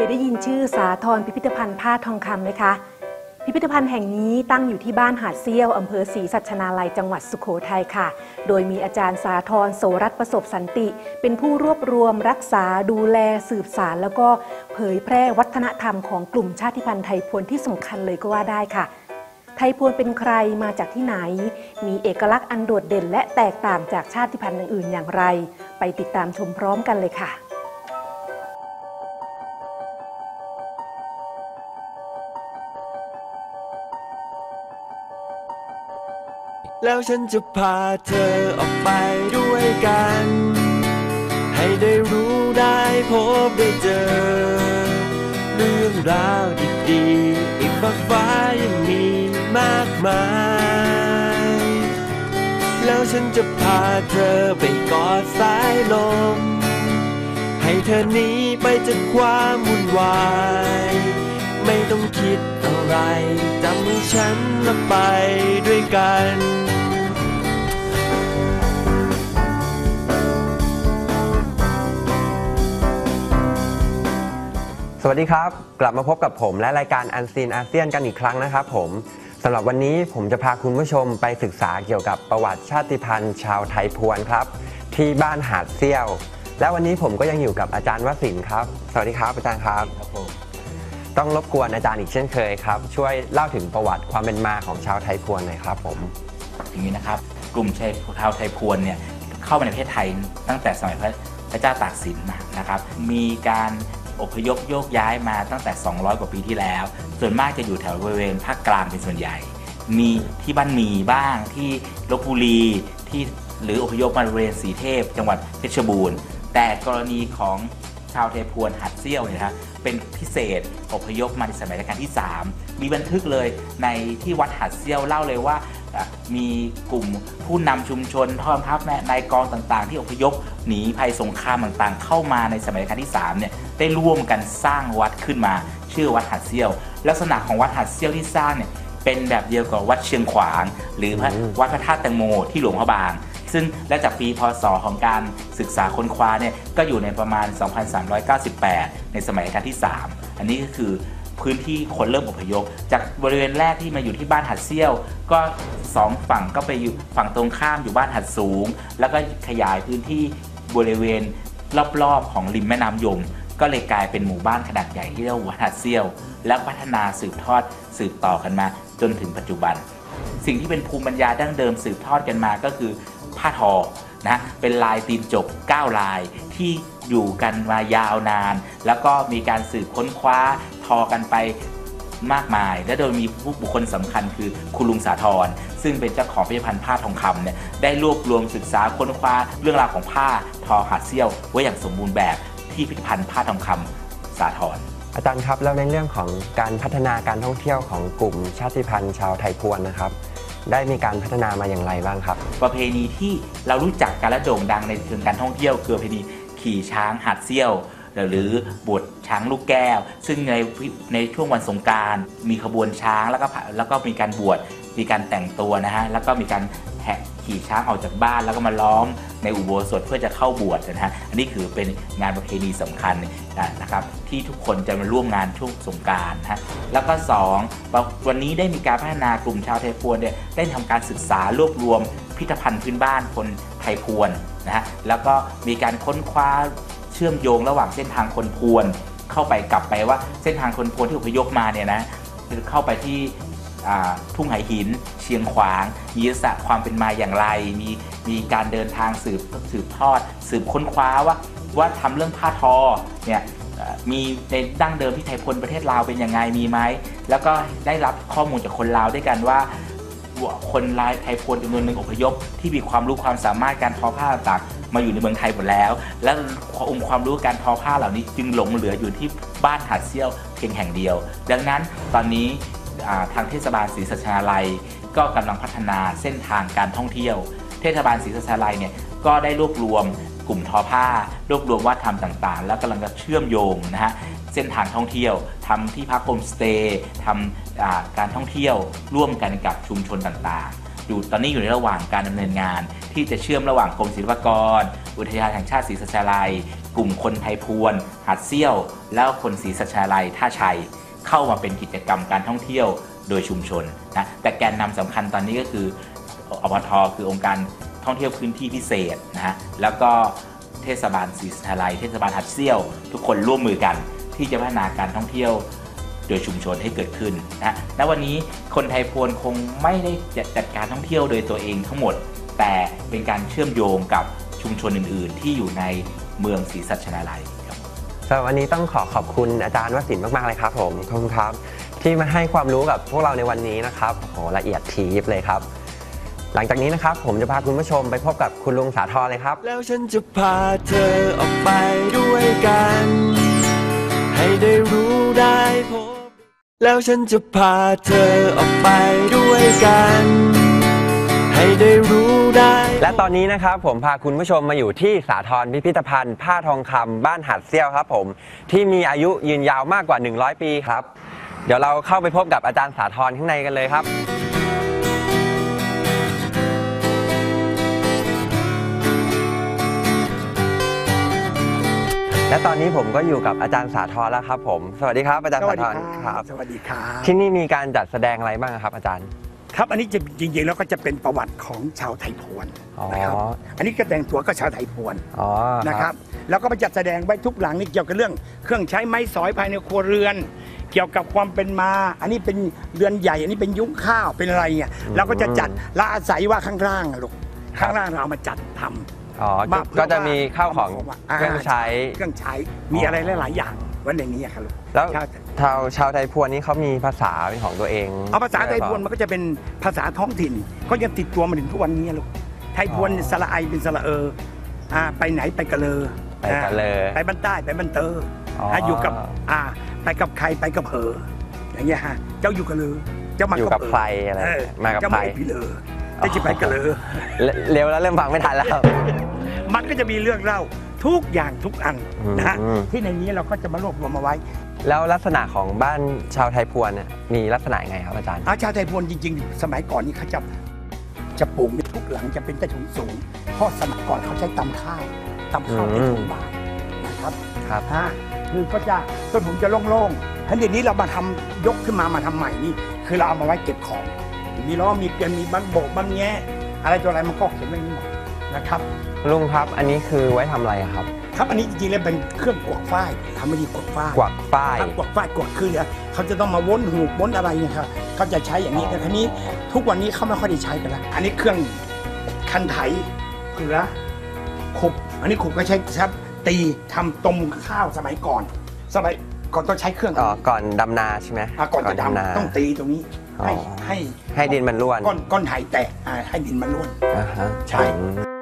ได้ยินชื่อสาธรพิพิธภัณฑ์ผ้าทองคำไหมคะพิพิธภัณฑ์แห่งนี้ตั้งอยู่ที่บ้านหาดเซี่ยวอำเภอศรีสัชนาลัยจังหวัดสุโขทัยค่ะโดยมีอาจารย์สาธรโสรัตน์ประสบสันติเป็นผู้รวบรวมรักษาดูแลสืบสานแล้วก็เผยแพร่วัฒนธรรมของกลุ่มชาติพันธุ์ไทยพวนที่สำคัญเลยก็ว่าได้ค่ะไทยพวนเป็นใครมาจากที่ไหนมีเอกลักษณ์อันโดดเด่นและแตกต่างจากชาติพันธุ์อื่นๆอย่างไรไปติดตามชมพร้อมกันเลยค่ะแล้วฉันจะพาเธอออกไปด้วยกันให้ได้รู้ได้พบได้เจอเรื่องราวดีๆอีกมากมายยังมีมากมายแล้วฉันจะพาเธอไปกอดสายลมให้เธอหนีไปจากความวุ่นวายไม่ต้องคิดอะไรจำมือฉันและไปด้วยกันสวัสดีครับกลับมาพบกับผมและรายการ Unseen ASEAN กันอีกครั้งนะครับผมสำหรับวันนี้ผมจะพาคุณผู้ชมไปศึกษาเกี่ยวกับประวัติชาติพันธุ์ชาวไทยพวนครับที่บ้านหาดเซี่ยวและวันนี้ผมก็ยังอยู่กับอาจารย์วสินทร์ครับสวัสดีครับอาจารย์ครับต้องรบกวนอาจารย์อีกเช่นเคยครับช่วยเล่าถึงประวัติความเป็นมาของชาวไทยพวนหน่อยครับผมอย่างนี้นะครับกลุ่มชาวไทยพวนเนี่ยเข้ามาในประเทศไทยตั้งแต่สมัยพระเจ้าตากสินนะครับมีการอพยพโยกย้ายมาตั้งแต่200กว่าปีที่แล้วส่วนมากจะอยู่แถวบริเวณภาคกลางเป็นส่วนใหญ่มีที่บ้านหมี่บ้างที่ลพบุรีที่หรืออพยพมาบริเวณสีเทพจังหวัดเพชรบูรณ์แต่กรณีของชาวไทยพวนหาดเซี่ยวเนี่ยครับเป็นพิเศษอพยพมาในสมัยรัชกาลที่3มีบันทึกเลยในที่วัดหาดเซี่ยวเล่าเลยว่ามีกลุ่มผู้นำชุมชนท่อนทัพนายกองต่างๆที่อพยพหนีภัยสงครามต่างๆเข้ามาในสมัยรัชกาลที่3เนี่ยได้ร่วมกันสร้างวัดขึ้นมาชื่อวัดหาดเซี่ยวลักษณะของวัดหาดเซี่ยวที่สร้างเนี่ยเป็นแบบเดียวกับวัดเชียงขวางหรือวัดพระธาตุแตงโมที่หลวงพระบางซึ่งและจากปีพ.ศ. ของการศึกษาค้นคว้าเนี่ยก็อยู่ในประมาณ 2398 ในสมัยรัชกาลที่3อันนี้ก็คือพื้นที่คนเริ่มอพยพจากบริเวณแรกที่มาอยู่ที่บ้านหาดเซี่ยวก็2ฝั่งก็ไปอยู่ฝั่งตรงข้ามอยู่บ้านหาดสูงแล้วก็ขยายพื้นที่บริเวณรอบๆของริมแม่น้ำยมก็เลยกลายเป็นหมู่บ้านขนาดใหญ่ที่เรียกว่าวัดหาดเซี่ยวและพัฒนาสืบต่อกันมาจนถึงปัจจุบันสิ่งที่เป็นภูมิปัญญาดั้งเดิมสืบทอดกันมาก็คือผ้าทอนะเป็นลายตีนจก9ลายที่อยู่กันมายาวนานแล้วก็มีการสืบค้นคว้าทอกันไปมากมายและโดยมีผู้บุคคลสำคัญคือคุณลุงสาธรซึ่งเป็นเจ้าของพิพิธภัณฑ์ผ้าทองคำเนี่ยได้รวบรวมศึกษาค้นคว้าเรื่องราวของผ้าทอหาดเซี่ยวไว้อย่างสมบูรณ์แบบที่พิพิธภัณฑ์ผ้าทองคำสาธรอาจารย์ครับแล้วในเรื่องของการพัฒนาการท่องเที่ยวของกลุ่มชาติพันธุ์ชาวไทยพวนนะครับได้มีการพัฒนามาอย่างไรบ้างครับประเพณีที่เรารู้จักกันและโด่งดังในเชิงการท่องเที่ยวคือประเพณีขี่ช้างหาดเซี่ยวหรือบวชช้างลูกแก้วซึ่งในช่วงวันสงกรานต์มีขบวนช้างแล้วก็มีการบวชมีการแต่งตัวนะฮะแล้วก็มีการแห่ขี่ช้างออกจากบ้านแล้วก็มาล้อมในอุโบสถเพื่อจะเข้าบวชนะฮะอันนี้คือเป็นงานประเพณีสำคัญนะครับที่ทุกคนจะมาร่วมงานช่วงสงกรานต์นะแล้วก็2วันนี้ได้มีการพัฒนากลุ่มชาวไทยพวนเนี่ยได้ทำการศึกษารวบรวมพิพิธภัณฑ์พื้นบ้านคนไทยพวนนะฮะแล้วก็มีการค้นคว้าเชื่อมโยงระหว่างเส้นทางคนพวนเข้าไปกลับไปว่าเส้นทางคนพวนที่อพยพมาเนี่ยนะเข้าไปที่ทุ่งไหหินเชียงขวางมีลักษณะความเป็นมาอย่างไรมีการเดินทางสืบทอดสืบค้นคว้าว่าทำเรื่องผ้าทอเนี่ยมีในดั้งเดิมที่ไทยพวนประเทศลาวเป็นยังไงมีไหมแล้วก็ได้รับข้อมูลจากคนลาวด้วยกันว่าคนลาวไทยพวนจำนวนหนึ่งอพยพที่มีความรู้ความสามารถการทอผ้าต่างๆมาอยู่ในเมืองไทยหมดแล้วและองค์ความรู้การทอผ้าเหล่านี้จึงหลงเหลืออยู่ที่บ้านหาดเซี่ยวเพียงแห่งเดียวดังนั้นตอนนี้ทางเทศบาลศรีสัชนาลัยก็กำลังพัฒนาเส้นทางการท่องเที่ยวเทศบาลศรีสัชนาลัยเนี่ยก็ได้รวบรวมกลุ่มทอผ้ารวบรวมวัฒนธรรมต่างๆแล้วกำลังจะเชื่อมโยงนะฮะเส้นทางท่องเที่ยวทำที่พักโฮมสเตย์ทำการท่องเที่ยวร่วมกันกับชุมชนต่างๆตอนนี้อยู่ในระหว่างการดำเนินงานที่จะเชื่อมระหว่างกรมศิลปากรอุทยานแห่งชาติศรีสัชนาลัยกกลุ่มคนไทยพวนหาดเซี่ยวแล้วคนศรีสัชนาลัยท่าชัยเข้ามาเป็นกิจกรรมการท่องเที่ยวโดยชุมชนนะแต่แกนนำสำคัญตอนนี้ก็คืออบท.คือองค์การท่องเที่ยวพื้นที่พิเศษนะฮะแล้วก็เทศบาลศรีสัชนาลัยเทศบาลหาดเซี่ยวทุกคนร่วมมือกันที่จะพัฒนาการท่องเที่ยวโดยชุมชนให้เกิดขึ้นนะและวันนี้คนไทยพวนคงไม่ได้จัดการท่องเที่ยวโดยตัวเองทั้งหมดแต่เป็นการเชื่อมโยงกับชุมชนอื่นๆที่อยู่ในเมืองศรีสัชนาลัยครับสำหรับวันนี้ต้องขอบคุณอาจารย์วสินทร์มากๆเลยครับผมขอบคุณครับที่มาให้ความรู้กับพวกเราในวันนี้นะครับโหละเอียดถี่ยิบเลยครับหลังจากนี้นะครับผมจะพาคุณผู้ชมไปพบกับคุณลุงสาธรเลยครับแล้วฉันจะพาเธอออกไปด้วยกันให้ได้รู้ได้พบแล้วฉันจะพาเธอออกไปด้วยกันให้ได้รู้ได้และตอนนี้นะครับผมพาคุณผู้ชมมาอยู่ที่สาธรพิพิธภัณฑ์ผ้าทองคำบ้านหาดเซี่ยวครับผมที่มีอายุยืนยาวมากกว่า100ปีครับเดี๋ยวเราเข้าไปพบกับอาจารย์สาธรข้างในกันเลยครับและตอนนี้ผมก็อยู่กับอาจารย์สาธรแล้วครับผมสวัสดีครับอาจารย์สาธรครับสวัสดีครับที่นี่มีการจัดแสดงอะไรบ้างครับอาจารย์ครับอันนี้จริงๆแล้วก็จะเป็นประวัติของชาวไทยพวนนะครับอันนี้ก็แต่งตัวก็ชาวไทยพวนนะครับแล้วก็มาจัดแสดงไว้ทุกหลังนี่เกี่ยวกับเรื่องเครื่องใช้ไม้สอยภายในครัวเรือนเกี่ยวกับความเป็นมาอันนี้เป็นเรือนใหญ่อันนี้เป็นยุ้งข้าวเป็นอะไรเนี่ยเราก็จะจัดและอาศัยว่าข้างล่างลูกข้างล่างเราเอามาจัดทำก็จะมีข้าวของเครื่องใช้มีอะไรหลายๆอย่างวันในนี้ครับลูกแล้วชาวไทยพวนนี้เขามีภาษาเป็นของตัวเองภาษาไทยพวนมันก็จะเป็นภาษาท้องถิ่นก็ยังติดตัวมาถึงทุกวันนี้ลูกไทยพวนสระไอเป็นสระไปไหนไปกะเลอไปบ้านใต้ไปบ้านเตออยู่กับไปกับใครไปกับเหออย่างเงี้ยฮะเจ้าอยู่กะเลอเจ้ามากับใครอะไรมากับใครพี่เลอจะไปกะเลอเร็วแล้วเริ่มฟังไม่ทันแล้วมันก็จะมีเรื่องเล่าทุกอย่างทุกอันนะฮะที่ในนี้เราก็จะมารวบรวมมาไว้แล้วลักษณะของบ้านชาวไทยพวนเนี่ยมีลักษณะยังไงครับอาจารย์ชาวไทยพวนจริงๆสมัยก่อนนี่เขาจะปลูกทุกหลังจะเป็นใต้ถุนสูงเพราะสมัยก่อนเขาใช้ตำข้าวเป็นถุงบาทนะครับคือก็จะต้นถุงจะโล่งๆทันทีนี้เรามาทำยกขึ้นมาทำใหม่นี่คือเราเอามาไว้เก็บของมีล้อมีเกลียวมีบังโบกบังแง่อะไรตัวอะไรมันก็เขียนไว้นี่หมดนะครับลุงครับอันนี้คือไว้ทำอะไรครับครับอันนี้จริงๆแล้วเป็นเครื่องกวาดฝ้ายทำมาดีกวาดฝ้ายกวาดฝ้ายคือเขาจะต้องมาวนหูกวนอะไรเนี่ยครับเขาจะใช้อย่างนี้แต่ทีนี้ทุกวันนี้เขาไม่ค่อยได้ใช้กันแล้วอันนี้เครื่องคันไถเกลือขุบอันนี้ขุบก็ใช้ครับตีทำต้มข้าวสมัยก่อนต้องใช้เครื่องก่อนดำนาใช่ไหมก่อนจะดำต้องตีตรงนี้ให้ดินมันร่วนก้อนไถแตกให้ดินมันร่วนใช่